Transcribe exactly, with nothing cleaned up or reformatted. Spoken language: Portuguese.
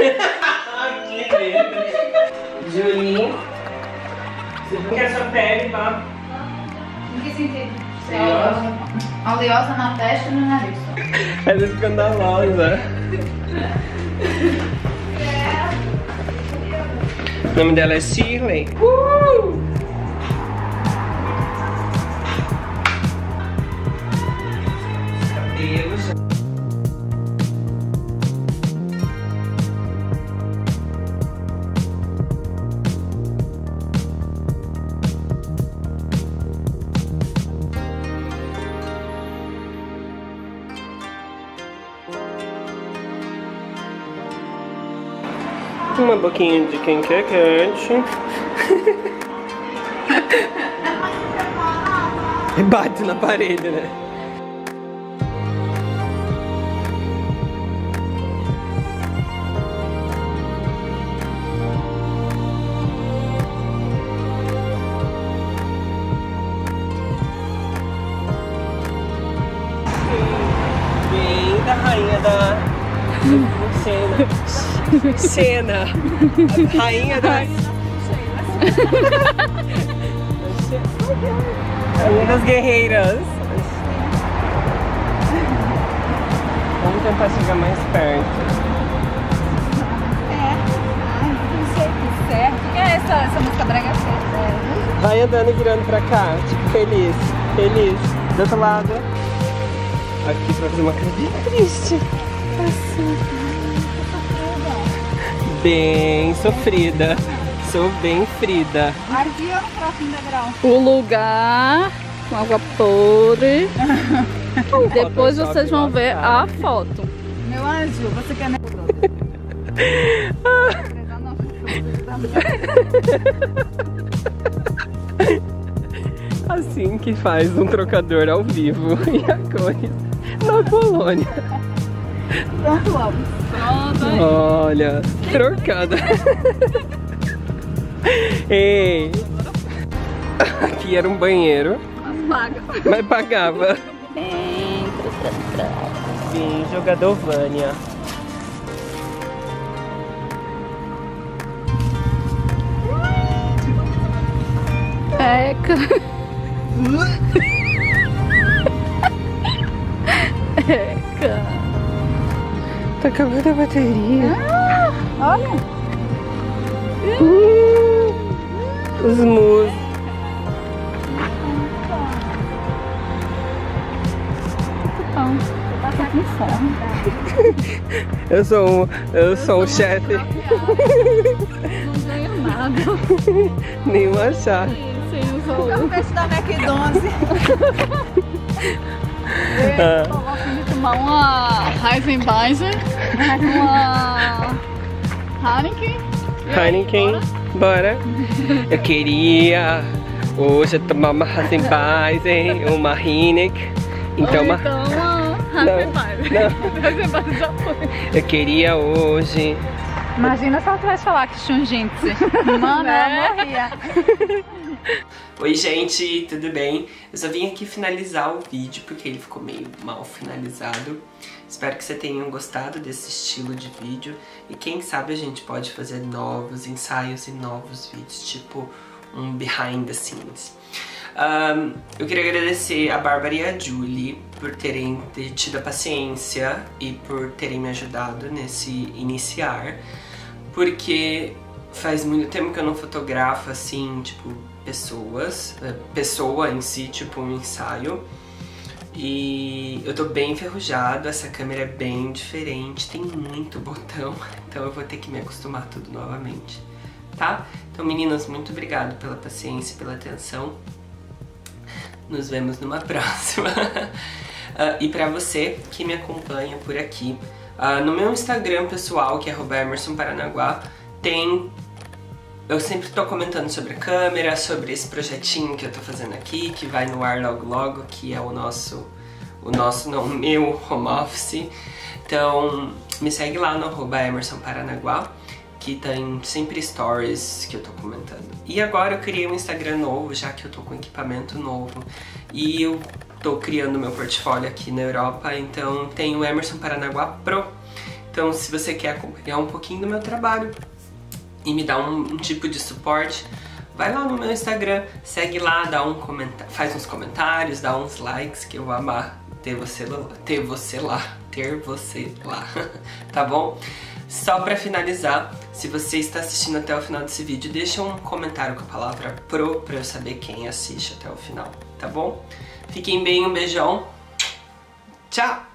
Que medo. Julie, você viu que a sua pele tá... Em que sentido? Oleosa. Oleosa na testa e no nariz. Ela é escandalosa. O nome dela é Shirley. Uh! Cabelos. Uma boquinha de quem quer quente. E bate na parede, né? Bem da rainha da cena. Cena, a rainha da rainha das guerreiras. Vamos tentar chegar mais perto. É, ai, não sei o que certo. O que é essa, essa música brega feita? Vai andando e virando pra cá, tipo feliz, feliz. Do outro lado. Aqui pra fazer uma cara bem triste. Assim. Bem sofrida. Sou bem frida. Aqui ou no próximo degrau? O lugar com água podre. Depois vocês vão ver a foto. Meu anjo, você quer... Assim que faz um trocador ao vivo e a coisa na Polônia. Pronto, vamos. Pronto. Olha, trocada. Ei, aqui era um banheiro, Paga. mas pagava. Entra, Sim, jogador Vânia. Eca. Eca. Tá acabando a bateria. Ah, olha. Uh, os mus. Então, Tá com fome. Eu sou um, eu sou um chefe. não ganho nada. Nenhuma chave. Sem os É o olhos. peixe da McDonald's. Ah. Eu gosto de tomar uma Heisenbeiser, uma Heineken. Heineken, bora. Eu queria hoje tomar uma Heisenbeiser, uma Heineken. Então, uma... Então uma Heisenbeiser. Heisenbeiser já foi. Eu queria hoje. Imagina se ela tivesse falar que Shunjitsu. Mano, Né? ela morria. Oi gente, tudo bem? Eu só vim aqui finalizar o vídeo porque ele ficou meio mal finalizado. Espero que vocês tenham gostado desse estilo de vídeo. E quem sabe a gente pode fazer novos ensaios e novos vídeos, tipo um behind the scenes. Um, eu queria agradecer a Bárbara e a Julie por terem tido a paciência e por terem me ajudado nesse iniciar. Porque faz muito tempo que eu não fotografo assim, tipo, pessoas, pessoa em si, tipo um ensaio. E eu tô bem enferrujado, essa câmera é bem diferente, tem muito botão, então eu vou ter que me acostumar tudo novamente, tá? Então meninas, muito obrigado pela paciência, pela atenção. Nos vemos numa próxima. uh, e pra você que me acompanha por aqui, uh, no meu Instagram pessoal, que é arroba Emerson Paranaguá, tem... Eu sempre tô comentando sobre a câmera, sobre esse projetinho que eu tô fazendo aqui, que vai no ar logo logo, que é o nosso, o nosso, não, o meu home office. Então, me segue lá no arroba Emerson Paranaguá, que tem sempre stories que eu tô comentando. E agora eu criei um Instagram novo, já que eu tô com equipamento novo. E eu tô criando meu portfólio aqui na Europa, então tem o Emerson Paranaguá Pro, Então, se você quer acompanhar um pouquinho do meu trabalho e me dar um, um tipo de suporte, vai lá no meu Instagram, segue lá, dá um comentário, faz uns comentários, dá uns likes, que eu vou amar ter você lá, ter você lá, ter você lá, tá bom? Só pra finalizar, se você está assistindo até o final desse vídeo, deixa um comentário com a palavra pro pra eu saber quem assiste até o final, tá bom? Fiquem bem, um beijão, tchau!